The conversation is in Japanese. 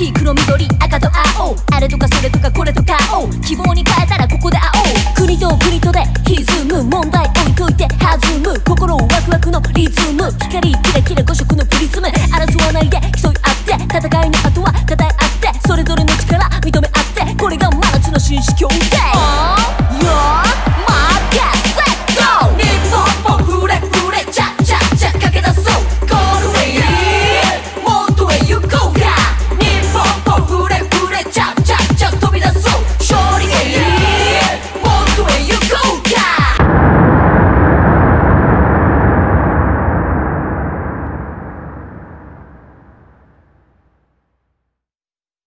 黄黒緑赤と青、あれとかそれとかこれとかを希望に変えたらここで会おう。国と国とで歪む問題置いといて弾む心ワクワクのリズム、光キラキラ5色のプリズム、